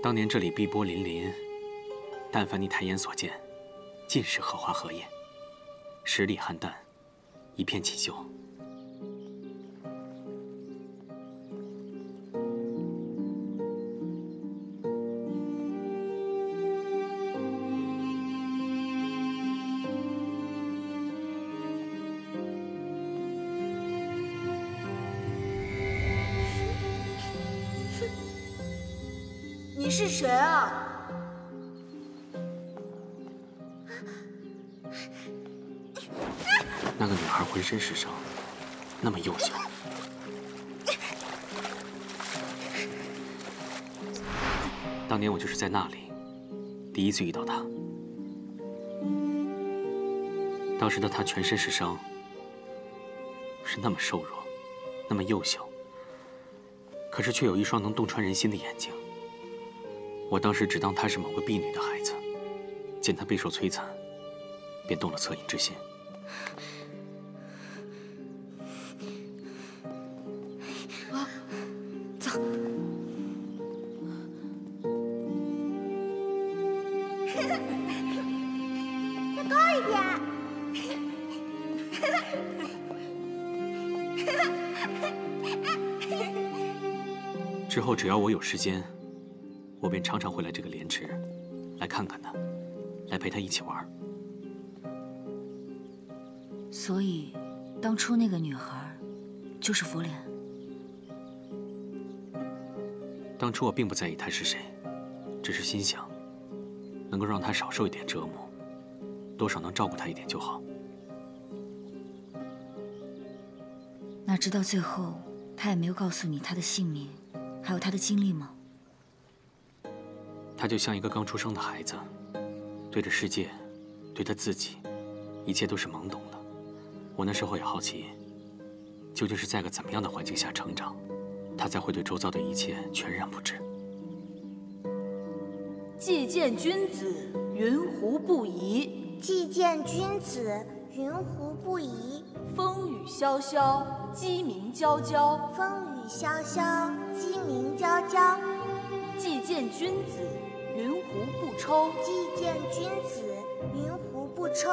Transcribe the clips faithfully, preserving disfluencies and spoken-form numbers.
当年这里碧波粼粼，但凡你抬眼所见，尽是荷花荷叶，十里菡萏，一片锦绣。 你是谁啊？ 那个女孩浑身是伤，那么幼小。当年我就是在那里第一次遇到她。当时的她全身是伤，是那么瘦弱，那么幼小，可是却有一双能洞穿人心的眼睛。我当时只当她是某个婢女的孩子，见她备受摧残，便动了恻隐之心。 啊，走。 再高一点。 之后只要我有时间，我便常常会来这个莲池，来看看她，来陪她一起玩。 所以，当初那个女孩，就是佛莲。 当初我并不在意她是谁，只是心想，能够让她少受一点折磨，多少能照顾她一点就好。 哪知道最后，她也没有告诉你她的姓名，还有她的经历吗？ 她就像一个刚出生的孩子，对着世界，对她自己，一切都是懵懂的。我那时候也好奇，究竟是在个怎么样的环境下成长，她才会对周遭的一切全然不知。 既见君子，云胡不疑？ 既见君子，云胡不疑？ 风雨萧萧，鸡鸣啾啾。 风雨萧萧，鸡鸣啾啾。 既见君子，云胡不抽？ 既见君子，云胡不抽？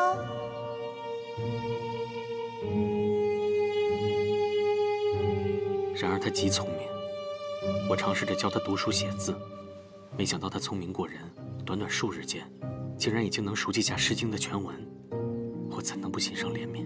然而他极聪明，我尝试着教他读书写字，没想到他聪明过人，短短数日间，竟然已经能熟记下《诗经》的全文，我怎能不心生怜悯？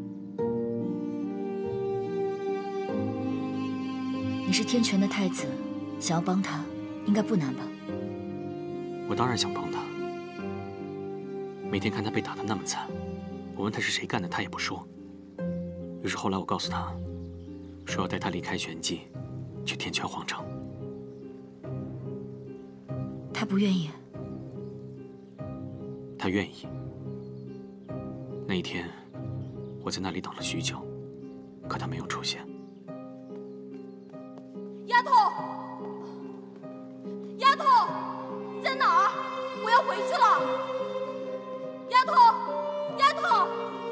你是天权的太子，想要帮他，应该不难吧？ 我当然想帮他。每天看他被打得那么惨，我问他是谁干的，他也不说。于是后来我告诉他，说要带他离开玄机，去天泉皇城。 他不愿意。 他愿意。那一天，我在那里等了许久，可他没有出现。 丫头，丫头，在哪儿？我要回去了。丫头，丫头，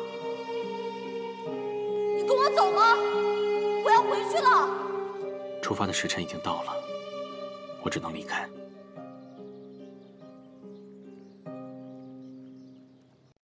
你跟我走吗？我要回去了。 出发的时辰已经到了，我只能离开。